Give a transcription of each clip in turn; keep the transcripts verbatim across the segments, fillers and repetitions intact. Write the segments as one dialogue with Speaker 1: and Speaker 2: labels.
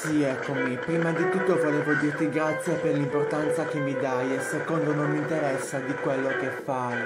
Speaker 1: Sì, eccomi, prima di tutto volevo dirti grazie per l'importanza che mi dai e secondo non mi interessa di quello che fai.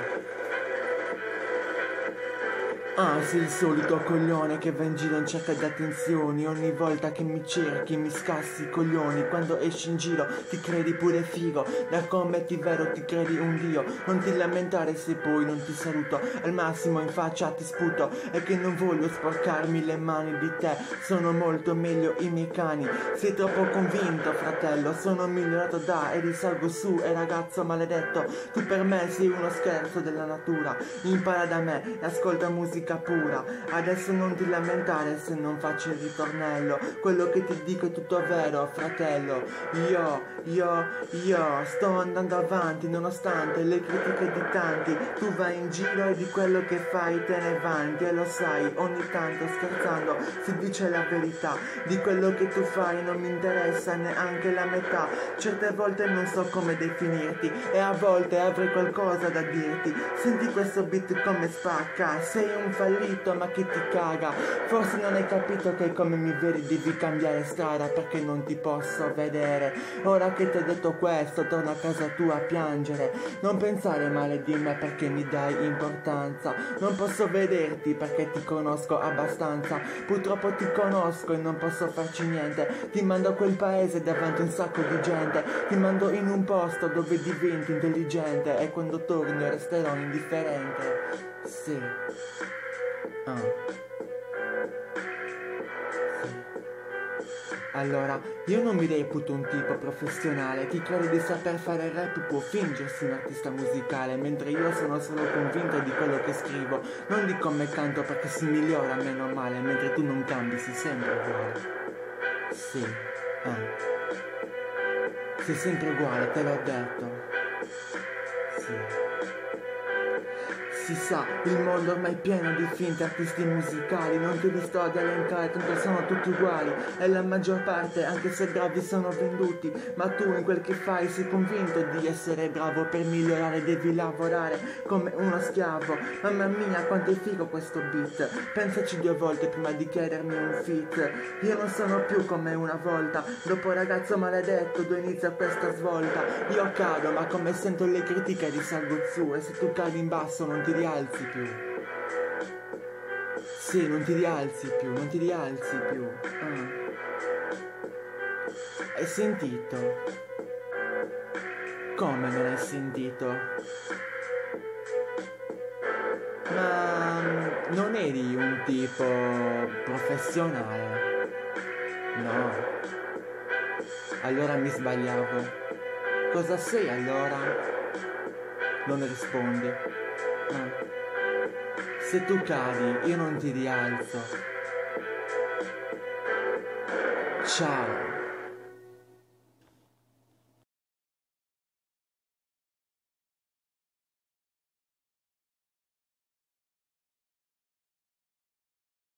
Speaker 1: Ah, sei il solito coglione che va in giro in cerca di attenzioni. Ogni volta che mi cerchi mi scassi i coglioni. Quando esci in giro ti credi pure figo. Da commetti vero ti credi un dio. Non ti lamentare se poi non ti saluto. Al massimo in faccia ti sputo. E che non voglio sporcarmi le mani di te. Sono molto meglio i miei cani. Sei troppo convinto, fratello. Sono migliorato da e risalgo su. E ragazzo maledetto, tu per me sei uno scherzo della natura. Impara da me e ascolta musica pura. Adesso non ti lamentare se non faccio il ritornello. Quello che ti dico è tutto vero, fratello. Io, io, io sto andando avanti nonostante le critiche di tanti. Tu vai in giro e di quello che fai te ne vanti. E lo sai, ogni tanto scherzando si dice la verità. Di quello che tu fai non mi interessa neanche la metà. Certe volte non so come definirti e a volte avrei qualcosa da dirti. Senti questo beat come spacca. Sei un fallito ma chi ti caga. Forse non hai capito che come mi vedi devi cambiare strada perché non ti posso vedere. Ora che ti ho detto questo torno a casa tua a piangere. Non pensare male di me perché mi dai importanza. Non posso vederti perché ti conosco abbastanza. Purtroppo ti conosco e non posso farci niente. Ti mando a quel paese davanti a un sacco di gente. Ti mando in un posto dove diventi intelligente. E quando torni resterò indifferente. Sì. Ah. Sì. Allora, io non mi reputo un tipo professionale. Chi crede di saper fare rap può fingersi un artista musicale, mentre io sono solo convinto di quello che scrivo, non di come canto perché si migliora meno male, mentre tu non cambi, sei sempre uguale. Sì. Ah. Sei sempre uguale, te l'ho detto. Sì. Si sa, il mondo ormai è pieno di finti artisti musicali. Non te li sto ad elencare, tanto sono tutti uguali. E la maggior parte, anche se bravi, sono venduti. Ma tu in quel che fai sei convinto di essere bravo. Per migliorare devi lavorare come uno schiavo. Mamma mia, quanto è figo questo beat. Pensaci due volte prima di chiedermi un feat. Io non sono più come una volta. Dopo ragazzo maledetto, dove inizia questa svolta. Io cado, ma come sento le critiche risalgo su. E se tu cadi in basso non ti rialzi più. Sì, non ti rialzi più, non ti rialzi più. Ah. Hai sentito? Come non hai sentito? Ma non eri un tipo professionale? No. Allora mi sbagliavo. Cosa sei allora? Non rispondi. Ah. Se tu cadi, io non ti rialzo. Ciao.